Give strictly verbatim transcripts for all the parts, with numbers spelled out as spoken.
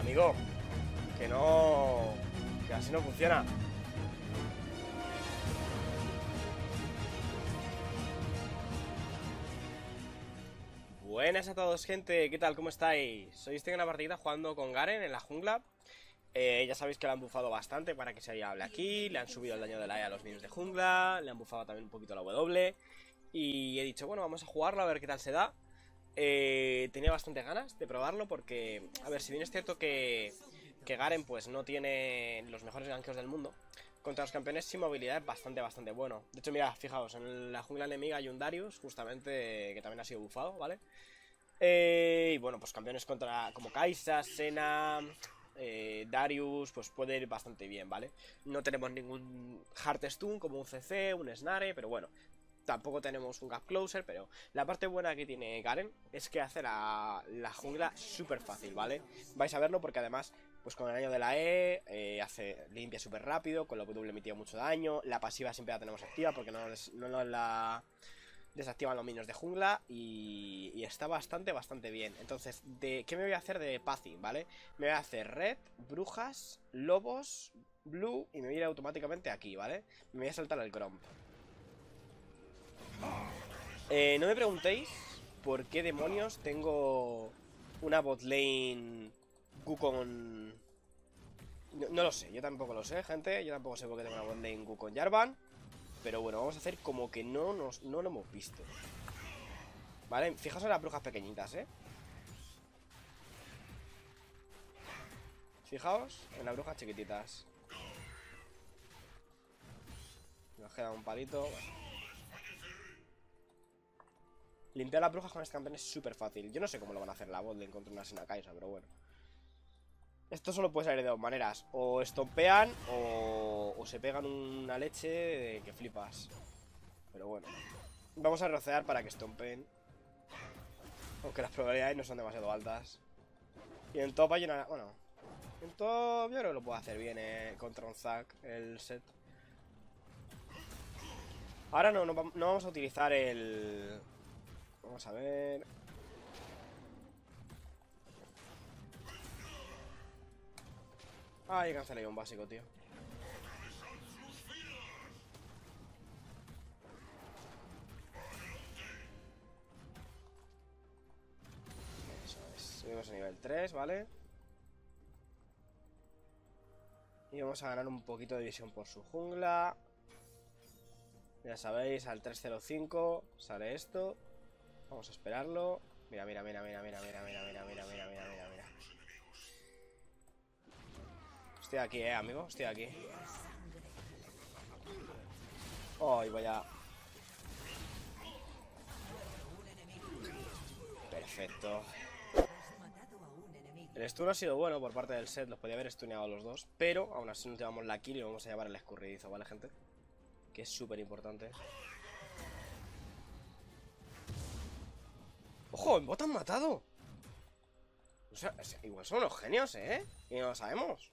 amigo. Que no... Que así no funciona. Buenas a todos, gente. ¿Qué tal? ¿Cómo estáis? Hoy estoy en una partidita jugando con Garen en la jungla. Eh, ya sabéis que le han bufado bastante para que se hable aquí. Le han subido el daño de la E a los minions de jungla. Le han bufado también un poquito la W. Y he dicho, bueno, vamos a jugarlo a ver qué tal se da. Eh, tenía bastante ganas de probarlo porque, a ver, si bien es cierto que, que Garen pues no tiene los mejores gankeos del mundo, contra los campeones sin movilidad es bastante, bastante bueno. De hecho, mira, fijaos, en la jungla enemiga hay un Darius, justamente, que también ha sido bufado, ¿vale? Eh, y bueno, pues campeones contra como Kai'Sa, Senna, eh, Darius, pues puede ir bastante bien, ¿vale? No tenemos ningún Hearthstone como un C C, un Snare, pero bueno, tampoco tenemos un Gap Closer, pero la parte buena que tiene Garen es que hace la, la jungla súper fácil, ¿vale? Vais a verlo porque además, pues con el daño de la E, eh, hace limpia súper rápido, con la W metido mucho daño, la pasiva siempre la tenemos activa porque no, no nos la desactivan los minions de jungla y, y está bastante, bastante bien. Entonces, ¿de qué me voy a hacer de Pathing, ¿vale? Me voy a hacer red, brujas, lobos, blue y me voy a ir automáticamente aquí, ¿vale? Me voy a saltar el Gromp. Eh, no me preguntéis por qué demonios tengo una botlane Wukong. No, no lo sé, yo tampoco lo sé, gente. Yo tampoco sé por qué tengo una botlane Wukong Jarvan. Pero bueno, vamos a hacer como que no, nos, no lo hemos visto. Vale, fijaos en las brujas pequeñitas, ¿eh? Fijaos en las brujas chiquititas. Nos queda un palito. Bueno. Limpiar las brujas con este campeón es súper fácil. Yo no sé cómo lo van a hacer la bot de encontrar una Senna Kai'Sa, pero bueno. Esto solo puede salir de dos maneras. O estompean o, o se pegan una leche de que flipas. Pero bueno. Vamos a rocear para que estompeen. Aunque las probabilidades no son demasiado altas. Y en top hay una... Bueno, en top yo creo que lo puedo hacer bien, eh, contra un Zac, el set. Ahora no, no, no vamos a utilizar el... Vamos a ver... Ay, cancelé un básico, tío. Eso es. Subimos a nivel tres, ¿vale? Y vamos a ganar un poquito de visión por su jungla. Ya sabéis, al tres cero cinco sale esto. Vamos a esperarlo. Mira, mira, mira, mira, mira, mira, mira, mira, mira, mira, mira, mira, mira. Estoy aquí, eh, amigo. Estoy aquí. Ay, vaya. Perfecto. El stun ha sido bueno por parte del set. Los podía haber stuneado a los dos. Pero aún así nos llevamos la kill y vamos a llevar el escurridizo, ¿vale, gente? Que es súper importante. ¡Ojo! ¡En bot han matado! O sea, igual son unos genios, ¿eh? Y no lo sabemos.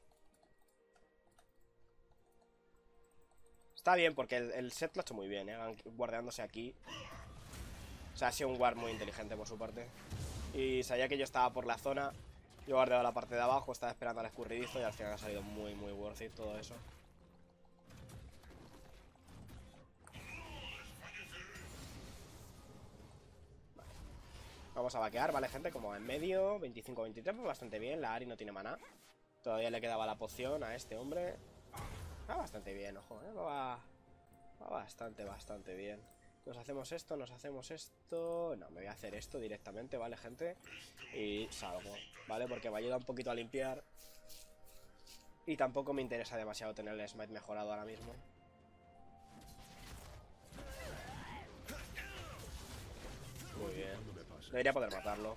Está bien, porque el, el set lo ha hecho muy bien, ¿eh? Guardeándose aquí. O sea, ha sido un guard muy inteligente por su parte. Y sabía que yo estaba por la zona. Yo guardeaba la parte de abajo, estaba esperando al escurridizo y al final ha salido muy, muy worth it todo eso. Vale. Vamos a vaquear, ¿vale, gente? Como en medio, veinticinco veintitrés, pues bastante bien. La Ahri no tiene maná. Todavía le quedaba la poción a este hombre. Va bastante bien, ojo, ¿eh? Va, va bastante, bastante bien. Nos hacemos esto, nos hacemos esto... No, me voy a hacer esto directamente, ¿vale, gente? Y salgo, ¿vale? Porque me ayuda un poquito a limpiar. Y tampoco me interesa demasiado tener el smite mejorado ahora mismo. Muy bien. Debería poder matarlo.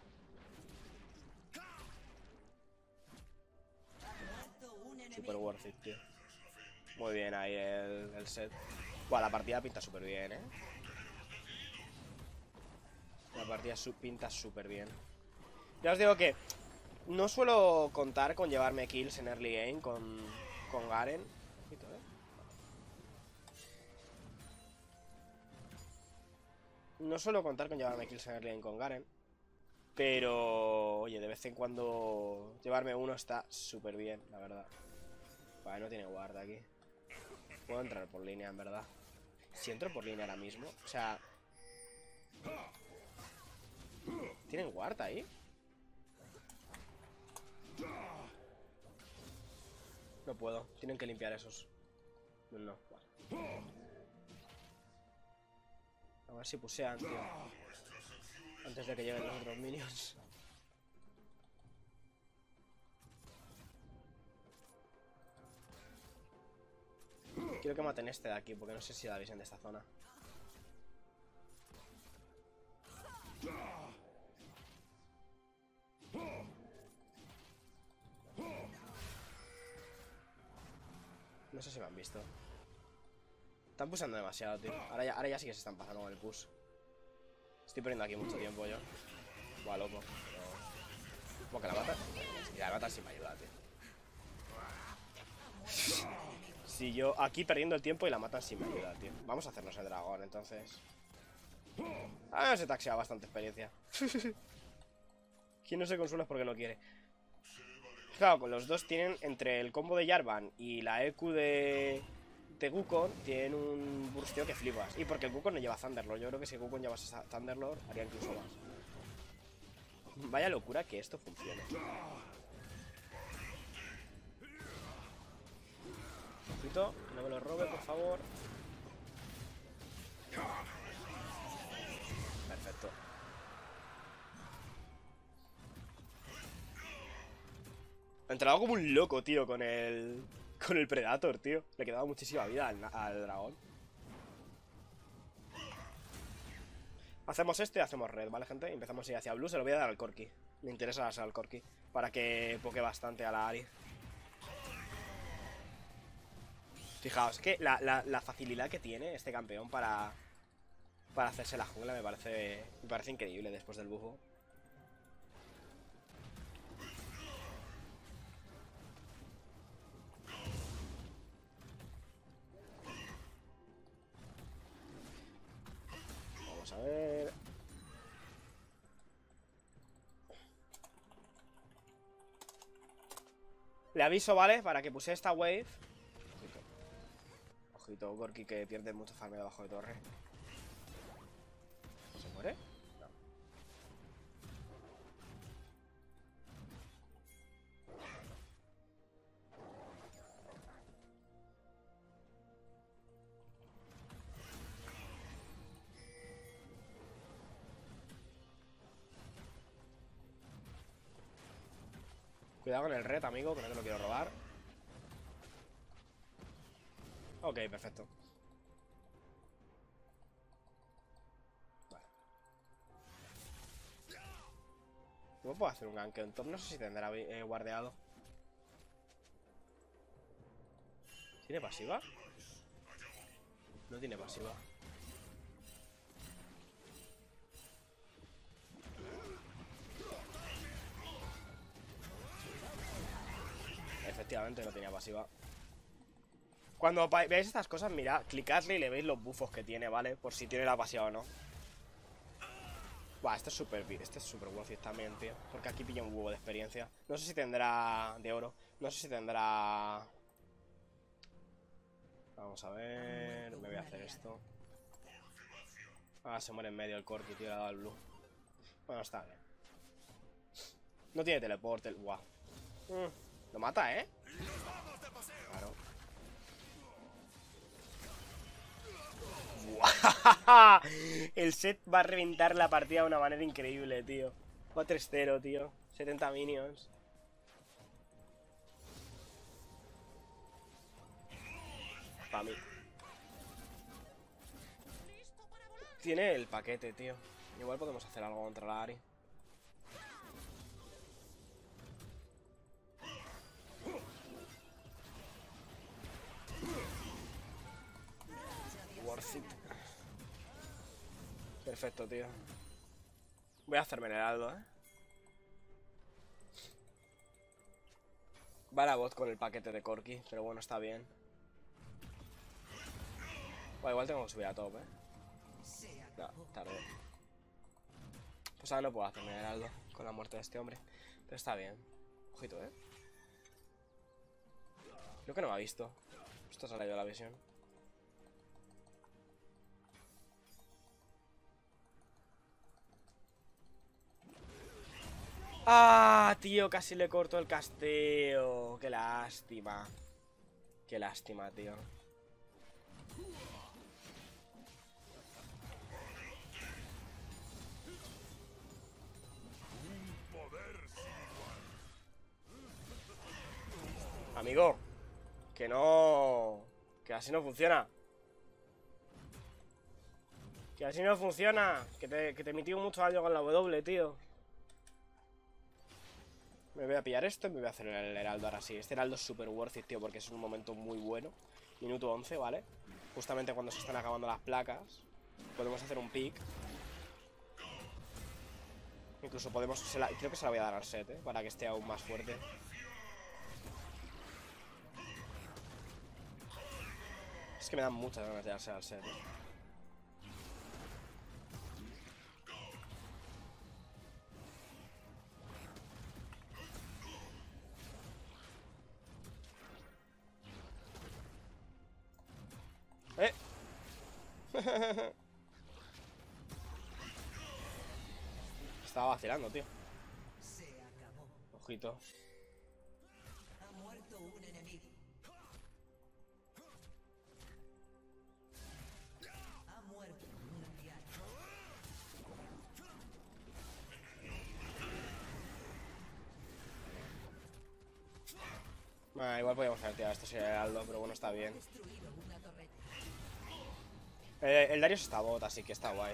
Super worth it, tío. Muy bien ahí el, el set. Buah, la partida pinta súper bien, ¿eh? La partida su pinta súper bien. Ya os digo que no suelo contar con llevarme kills en early game con, con Garen. No suelo contar con llevarme kills en early game con Garen. Pero, oye, de vez en cuando llevarme uno está súper bien, la verdad. Vale, no tiene guarda aquí. Puedo entrar por línea, en verdad. Si entro por línea ahora mismo, o sea... ¿Tienen guarda ahí? No puedo, tienen que limpiar esos. No, no, vale. A ver si pusean, tío. Antes de que lleguen los otros minions. Quiero que maten este de aquí, porque no sé si da visión de esta zona. No sé si me han visto. Están pusando demasiado, tío. Ahora ya, ahora ya sí que se están pasando con el push. Estoy perdiendo aquí mucho tiempo yo. Buah, loco. Pero... ¿Cómo que la mata? Y la mata sin me ayuda, tío. Si yo aquí perdiendo el tiempo y la matan sin me ayuda, tío. Vamos a hacernos el dragón, entonces. Ah, se taxea bastante experiencia. Quien no se consuela es porque no quiere. Claro, con los dos tienen, entre el combo de Jarvan y la E Q de, de Wukong, tienen un bursteo que flipas. Y porque el Wukong no lleva Thunderlord. Yo creo que si Wukong llevase Thunderlord, haría incluso más. Vaya locura que esto funcione. Ojito, no me lo robe, por favor. Perfecto. Ha entrado como un loco, tío, con el... Con el Predator, tío. Le quedaba muchísima vida al, al dragón. Hacemos este y hacemos red, ¿vale, gente? Empezamos a ir hacia blue. Se lo voy a dar al Corki. Me interesa darse al Corki para que poke bastante a la Ahri. Fijaos, que la, la, la facilidad que tiene este campeón para... Para hacerse la jungla me parece... Me parece increíble después del bufo. Vamos a ver... Le aviso, ¿vale? Para que puse esta wave. Ojito. Ojito, Gorky, que pierde mucho farmeo debajo de torre. ¿Se muere? No. Cuidado con el red, amigo, que no te lo quiero robar. Ok, perfecto. Vale. ¿Cómo puedo hacer un gank en top? No sé si tendrá eh, guardeado. ¿Tiene pasiva? No tiene pasiva. Efectivamente no tenía pasiva. Cuando veáis estas cosas, mirad, clicadle y le veis los buffos que tiene, ¿vale? Por si tiene la pasiva o no. Buah, este es súper este es súper worth it también, tío. Porque aquí pilla un huevo de experiencia. No sé si tendrá de oro. No sé si tendrá... Vamos a ver... Me voy a hacer esto. Ah, se muere en medio el Corki, tío, le ha dado el blue. Bueno, está bien. No tiene teleporte el... Buah. Mm, lo mata, ¿eh? Claro. Buah. El set va a reventar la partida de una manera increíble, tío. Va tres cero, tío. setenta minions. Para mí. Tiene el paquete, tío. Igual podemos hacer algo contra la Ahri. Worth it. Perfecto, tío. Voy a hacerme el heraldo, eh. Va la bot con el paquete de Corki, pero bueno, está bien. Bueno, igual tengo que subir a top, eh. No, tarde. sea, no puedo hacerme heraldo con la muerte de este hombre. Pero está bien. Ojito, ¿eh? Creo que no me ha visto. Esto se ha ido la visión. ¡Ah, tío! Casi le corto el casteo. ¡Qué lástima! ¡Qué lástima, tío! Amigo, que no... Que así no funciona. Que así no funciona. Que te, que te emití mucho daño con la W, tío. Me voy a pillar esto y me voy a hacer el heraldo ahora sí. Este heraldo es super worth it, tío, porque es un momento muy bueno. Minuto once, ¿vale? Justamente cuando se están acabando las placas. Podemos hacer un pick. Incluso podemos... Se la, creo que se la voy a dar al set, ¿eh? Para que esté aún más fuerte. Es que me dan muchas ganas de darse al set, ¿eh? ¡Eh! Estaba vacilando, tío. Ojito. Ha muerto un enemigo. Ha muerto un aliado. Ah, igual podríamos haber tirado esto si era heraldo, pero bueno, está bien. Destruido una torreta. Eh, el Darius está bot, así que está guay.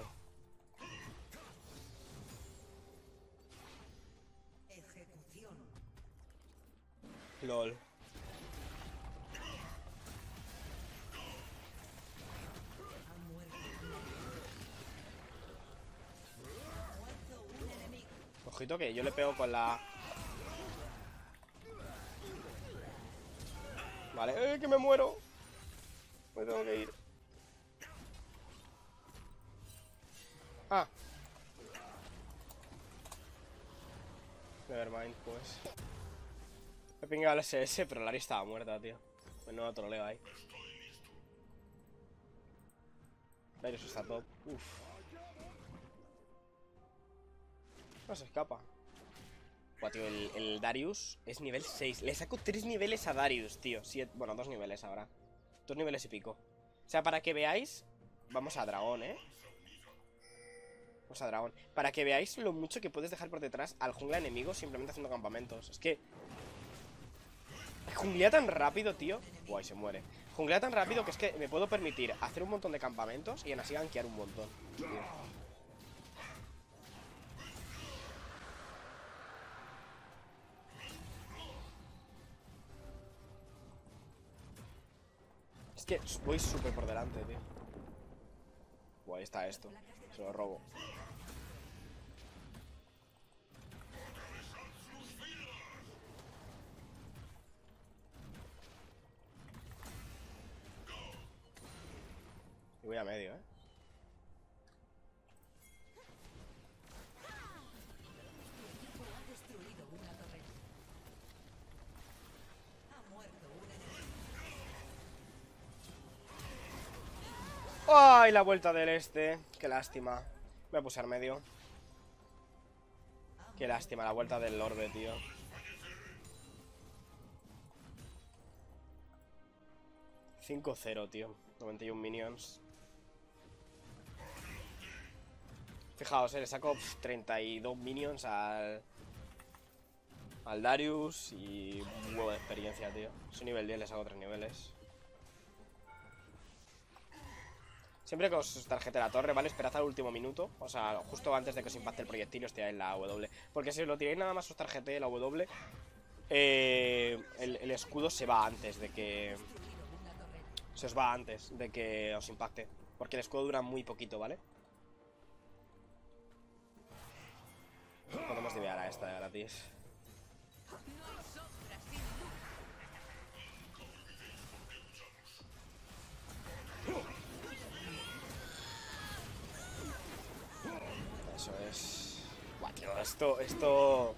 Ejecución. LOL. Ha muerto un enemigo. Ha muerto un enemigo. Ojito que yo le pego con la... Vale, ¡eh, que me muero! Me tengo que ir. Ah. Nevermind, pues. He pingado el S S, pero Lari estaba muerta, tío. Pues no troleo ahí. Darius está top. Uff. No se escapa. Buah, tío, el, el Darius es nivel seis. Le saco tres niveles a Darius, tío. Siete, bueno, dos niveles ahora. Dos niveles y pico. O sea, para que veáis... Vamos a dragón, ¿eh? Vamos a dragón. Para que veáis lo mucho que puedes dejar por detrás al jungla enemigo simplemente haciendo campamentos. Es que... Junglea tan rápido, tío. Buah, y se muere. Junglea tan rápido que es que me puedo permitir hacer un montón de campamentos y aún así gankear un montón, tío. Es que voy súper por delante, tío. Buah, ahí está esto. Se lo robo. Y voy a medio, ¿eh? Ha destruido una torreta. Ha muerto un enemigo. ¡Ay, la vuelta del este! Qué lástima. Voy a pulsar medio. Qué lástima, la vuelta del orbe, tío. cinco cero, tío. noventa y uno minions. Fijaos, eh, le saco pf, treinta y dos minions al... Al Darius y un huevo de experiencia, tío. Soy nivel diez, le saco tres niveles. Siempre que os tarjete la torre, ¿vale? Esperad al último minuto. O sea, justo antes de que os impacte el proyectil y os tiráis la W. Porque si lo tiráis nada más os tarjete la W, eh, el, el escudo se va antes de que... Se os va antes de que os impacte. Porque el escudo dura muy poquito, ¿vale? Podemos divear a esta de gratis. Eso es. esto, esto...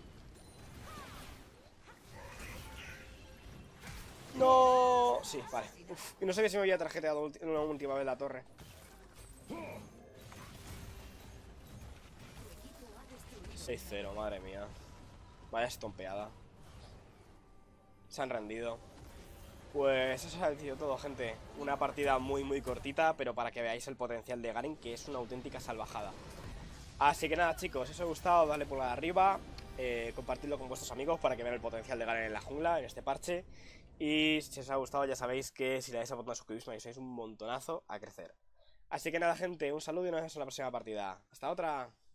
¡No! Sí, vale. Uf, y no sabía si me había tarjeteado una última vez la torre. seis cero, madre mía. Vaya estompeada. Se han rendido. Pues eso ha sido todo, gente. Una partida muy muy cortita, pero para que veáis el potencial de Garen, que es una auténtica salvajada. Así que nada, chicos, si os ha gustado, dale pulgar arriba, eh, compartidlo con vuestros amigos para que vean el potencial de Garen en la jungla, en este parche. Y si os ha gustado, ya sabéis que si le dais a botón de suscribirse me ayudáis un montonazo a crecer. Así que nada, gente, un saludo y nos vemos en la próxima partida. ¡Hasta otra!